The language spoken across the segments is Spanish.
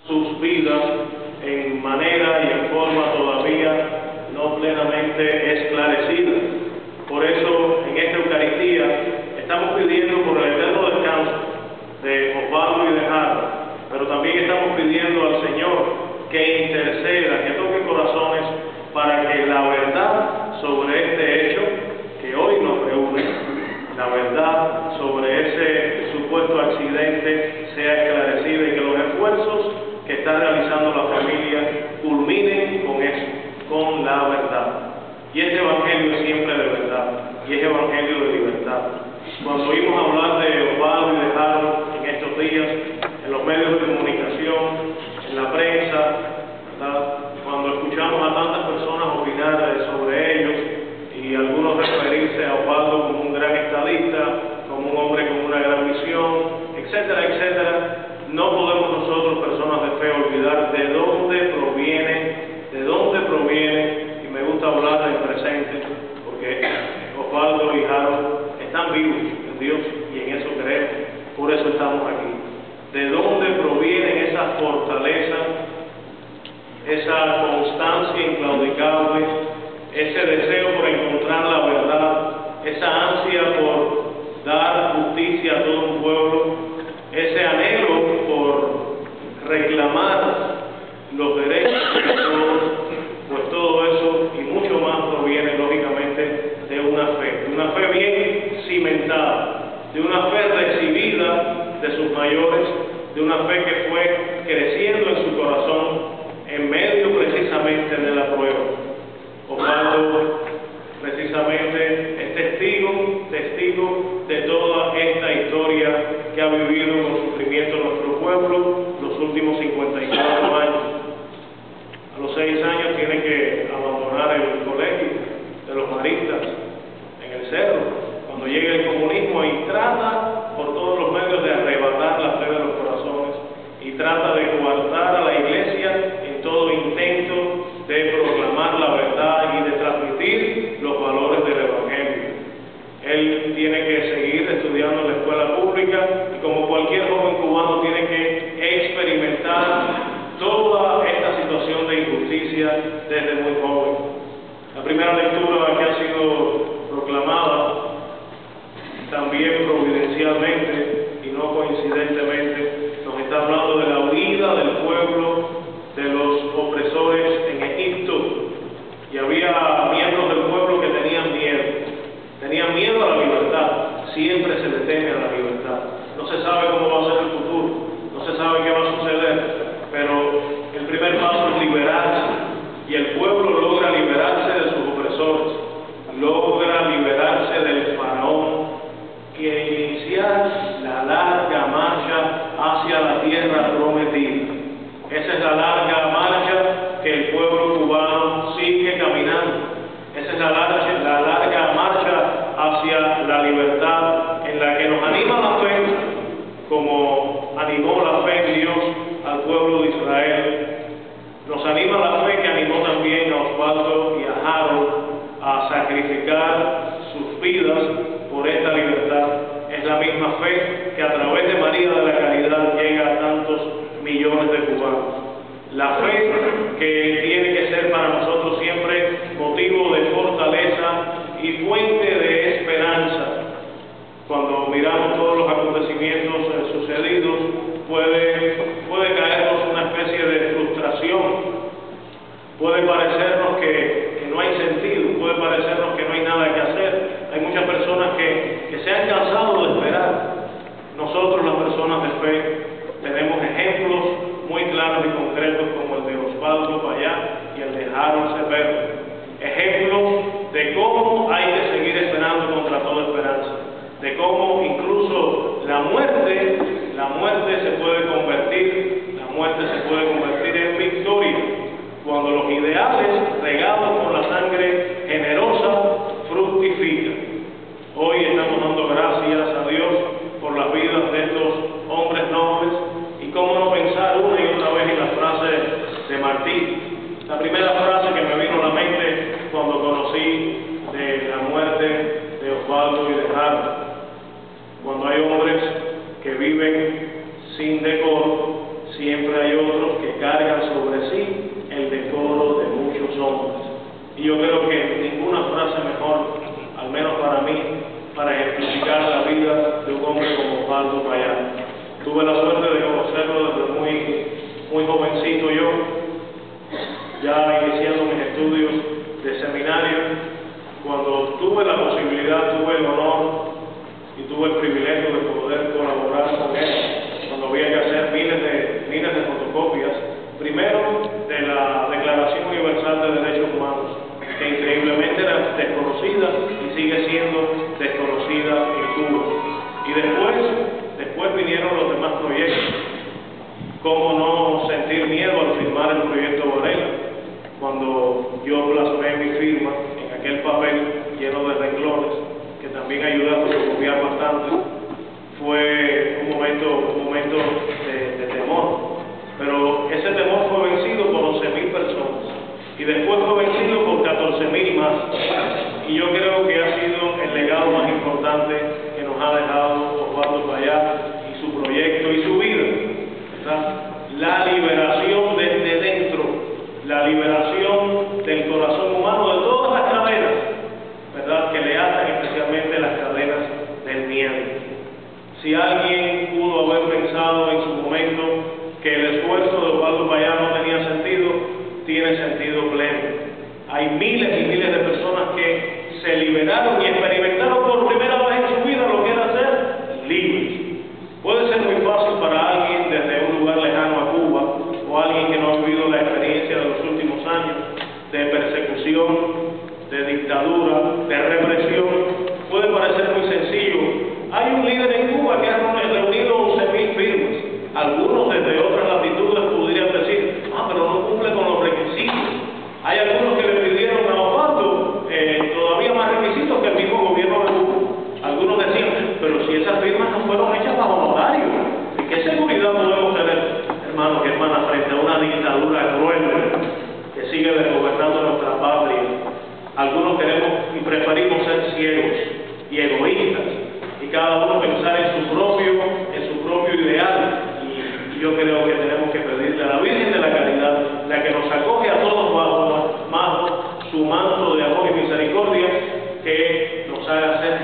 sus vidas en manera y en forma todavía no plenamente esclarecida. Por eso, en esta Eucaristía, estamos pidiendo por el eterno descanso de Osvaldo y de Harold, pero también estamos pidiendo al Señor que interceda, que toque corazones para que la verdad sobre este hecho que hoy nos reúne, la verdad sobre ese supuesto accidente sea esclarecida y que los esfuerzos que está realizando la familia culminen con eso, con la verdad. Y este evangelio es siempre de verdad, y es evangelio de libertad. Cuando oímos hablar de Osvaldo y de Harold en estos días, en los medios de comunicación, en la prensa, ¿verdad? Cuando escuchamos a tantas personas opinar sobre ellos y algunos referirse a Osvaldo como un gran estadista, como un hombre con una gran misión, etcétera, etcétera, no podemos nosotros, personas de fe, olvidar de dónde proviene, y me gusta hablar del presente, porque Osvaldo y Harold están vivos en Dios y en eso creemos, por eso estamos aquí. ¿De dónde proviene esa fortaleza, esa constancia inclaudicable, ese deseo por encontrar la verdad, esa ansia por dar justicia a todo un pueblo, ese anhelo por reclamar los derechos de todos? Pues todo eso y mucho más proviene lógicamente de una fe bien cimentada, de una fe recibida de sus mayores, de una fe que fue creciendo en su corazón en medio precisamente de la prueba. Osvaldo precisamente es testigo de toda esta historia que ha vivido con sufrimiento nuestro pueblo los últimos 54 años. A los 6 años tiene que abandonar el colegio de los maristas en el cerro, cuando llega el comunismo, y trata por todos los medios de arrebatar la fe de los corazones y trata de coartar a la iglesia en todo intento de proclamar la verdad y de transmitir los valores del evangelio. Él tiene que seguir estudiando en la escuela pública y, como cualquier joven cubano, tiene que experimentar toda esta situación de injusticia desde muy joven. La primera lectura que ha sido proclamada también providencialmente y no coincidentemente nos está hablando de la huida del pueblo de los opresores en Egipto, y había miembros del pueblo que tenían miedo a la libertad. Siempre se le teme a la libertad. No se sabe cómo va a ser el futuro, no se sabe qué va a suceder, pero el primer paso es liberarse, y el pueblo logra liberarse de sus opresores, logra liberarse del faraón, que iniciar la larga marcha hacia la tierra prometida. Esa es la larga marcha que el pueblo cubano sigue caminando. Esa es la larga marcha hacia la libertad, en la que nos anima la fe, como animó la fe en Dios al pueblo de Israel. Nos anima la fe que animó también a Osvaldo y a Harold a sacrificar sus vidas por esta libertad. Es la misma fe que a través de María de la Caridad llega a tantos millones de cubanos. La fe que tiene que ser para nosotros siempre motivo de fortaleza y fuente de esperanza. Cuando miramos todos los acontecimientos sucedidos, puede caernos una especie de frustración, puede parecernos que no hay sentido, puede parecernos que no hay nada que hacer. Hay muchas personas que se han cansado de esperar. Nosotros, las personas de fe, tenemos ejemplos muy claros y concretos como el de Osvaldo Payá y el de Harold Cepero. Ejemplos de cómo hay que seguir esperando contra toda esperanza, de cómo incluso la muerte se puede convertir en victoria, cuando los ideales regados por la sangre generosa fructifican. Hoy estamos dando gracias a Dios por las vidas de estos hombres nobles, y cómo no pensar una y otra vez en la frase de Martí. La primera frase que me vino a la mente cuando conocí de la muerte de Osvaldo y de Harold: cuando hay hombres que viven sin decoro, siempre hay otros que cargan sobre sí el decoro de muchos hombres. Y yo creo que ninguna frase mejor, al menos para mí, para ejemplificar la vida de un hombre como Osvaldo Payá. Tuve la suerte de conocerlo desde muy jovencito yo, ya iniciando mis estudios de seminario. Cuando tuve la posibilidad, tuve el honor y tuve el privilegio de poder colaborar con él, cuando había que hacer miles de fotocopias, primero de la Declaración Universal de Derechos Humanos, que increíblemente era desconocida y sigue siendo desconocida en Cuba. Y después vinieron los demás proyectos. Cómo no sentir miedo al firmar el proyecto Varela, cuando yo plasmé mi firma en aquel papel lleno de renglones, que también ayudó a fotocopiar bastante. Fue un momento de temor, pero ese temor fue vencido por 11.000 personas y después fue vencido por 14.000 más. Y yo creo que ha sido el legado más importante que nos ha dejado Osvaldo Payá y su proyecto y su vida, ¿verdad? La liberación desde dentro, la liberación del corazón humano de todas las cadenas, ¿verdad?, que le atan, especialmente las cadenas del miedo. Si alguien pudo haber pensado en su momento que el esfuerzo de Osvaldo Payá no tenía sentido, tiene sentido pleno. Hay miles y miles de personas que se liberaron y experimentaron por primera vez en su vida lo que era ser libres. Puede ser muy fácil para alguien desde un lugar lejano a Cuba, o alguien que no ha vivido la experiencia de los últimos años de persecución, de dictadura, de represión. Puede parecer muy sencillo. Hay un líder en Cuba que ha reunido 11.000 firmas. Algunos desde otras latitudes podrían decir, pero no cumple con los requisitos. Hay algunos que le pidieron a Osvaldo todavía más requisitos que el mismo gobierno de Cuba. Algunos decían, pero si esas firmas no fueron hechas bajo notario, ¿qué seguridad podemos tener, hermanos y hermanas, frente a una dictadura cruel que sigue desgobernando nuestra patria? Algunos queremos y preferimos ser ciegos y egoístas, y cada uno pensar en su propio ideal. Y yo creo que tenemos que pedirle a la Virgen de la Caridad, la que nos acoge a todos bajo su manto de amor y misericordia, que nos haga ser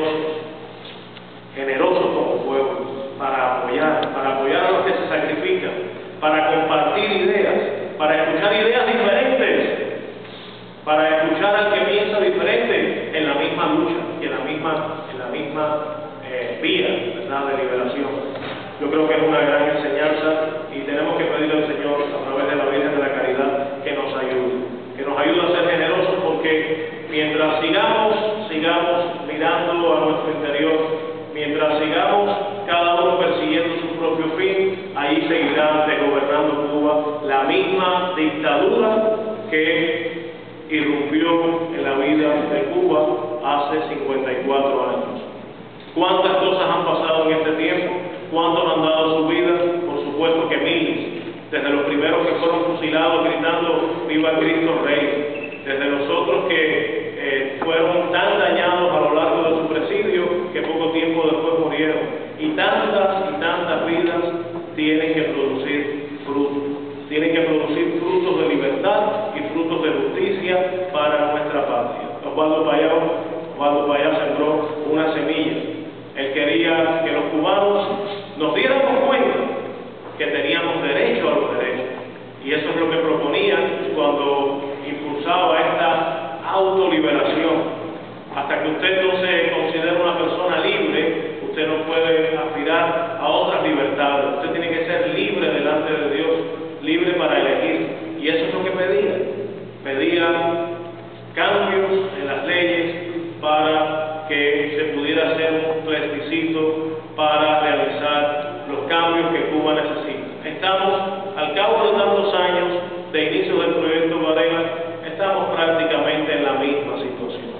generosos como pueblo, para apoyar a los que se sacrifican, para compartir ideas, para escuchar ideas diferentes, para escuchar al que piensa diferente en la misma lucha y en la misma vía, ¿verdad?, de liberación. Yo creo que es una gran enseñanza y tenemos que pedirle al Señor, a través de la Virgen de la Caridad, que nos ayude a ser generosos, porque mientras sigamos mirando a nuestro interior, mientras sigamos cada uno persiguiendo su propio fin, ahí seguirá desgobernando Cuba la misma dictadura que irrumpió en la vida de Cuba hace 54 años. ¿Cuántas cosas han pasado en este tiempo? ¿Cuántos han dado su vida? Por supuesto que miles. Desde los primeros que fueron fusilados gritando "Viva Cristo Rey", desde los otros que fueron tan dañados a lo largo de su presidio que poco tiempo después murieron. Y tantas vidas tienen que producir frutos. Tienen que producir frutos de libertad y frutos de justicia para nuestra patria. Osvaldo Payá sembró una semilla. Él quería que los cubanos nos diéramos cuenta que teníamos derecho a los derechos. Y eso es lo que proponía cuando impulsaba esta autoliberación. Hasta que usted no se considere una persona libre, usted no puede aspirar a otras libertades. Usted tiene que ser libre delante de Dios, libre para elegir. Y eso es lo que pedía. Pedía cambios en las leyes para que se pudiera hacer un plebiscito para realizar los cambios que Cuba necesita. Estamos, al cabo de tantos años de inicio del proyecto Varela, estamos prácticamente en la misma situación.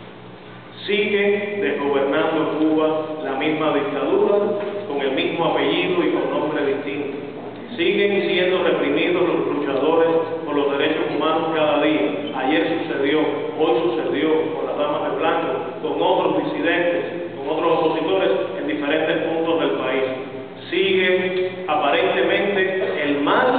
Sigue desgobernando Cuba la misma dictadura, con el mismo apellido y con nombre distinto. Siguen siendo reprimidos los luchadores por los derechos humanos cada día. Ayer sucedió, hoy sucedió con las damas de blanco, con otros disidentes, con otros opositores en diferentes puntos del país. Sigue aparentemente el mal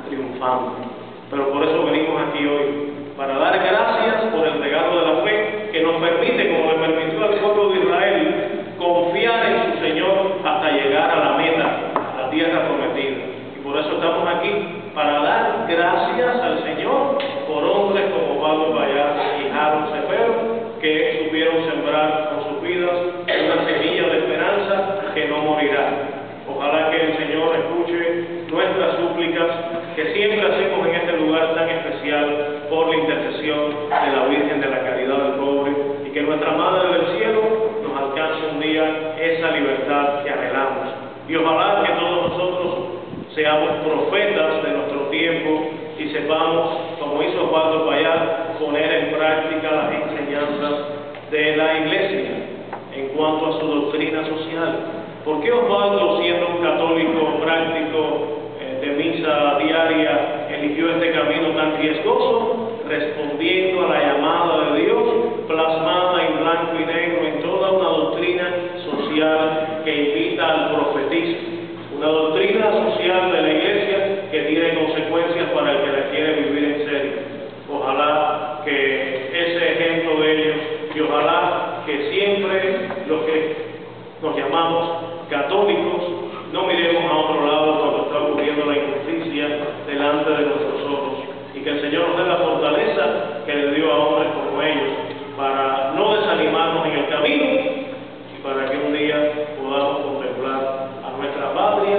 triunfando. Pero por eso venimos aquí hoy, para dar gracias por el regalo de la fe que nos permite, como le permitió al pueblo de Israel, confiar en su Señor hasta llegar a la meta, a la tierra prometida. Y por eso estamos aquí, para dar gracias al Señor por hombres como Pablo Bayar y Harold Cepero, que supieron sembrar con sus vidas una semilla de esperanza que no morirá. Ojalá que el Señor escuche nuestras súplicas que siempre hacemos en este lugar tan especial por la intercesión de la Virgen de la Caridad del Pobre, y que nuestra Madre del Cielo nos alcance un día esa libertad que anhelamos. Y ojalá que todos nosotros seamos profetas de nuestro tiempo y sepamos, como hizo Pablo Bayar, poner en práctica las enseñanzas de la Iglesia en cuanto a su doctrina social. ¿Por qué Osvaldo, siendo un católico práctico de misa diaria, eligió este camino tan riesgoso, respondiendo a la llamada de Dios, plasmada en blanco y negro en toda una doctrina social que invita al profetismo? Una doctrina social de la Iglesia que tiene consecuencias para el que la quiere vivir en serio. Ojalá que ese ejemplo de ellos, y ojalá que siempre los que nos llamamos católicos no miremos a otro lado cuando está ocurriendo la injusticia delante de nuestros ojos, y que el Señor nos dé la fortaleza que le dio a hombres como ellos para no desanimarnos en el camino y para que un día podamos contemplar a nuestra patria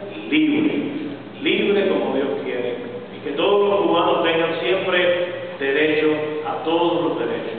libre como Dios quiere, y que todos los humanos tengan siempre derecho a todos los derechos.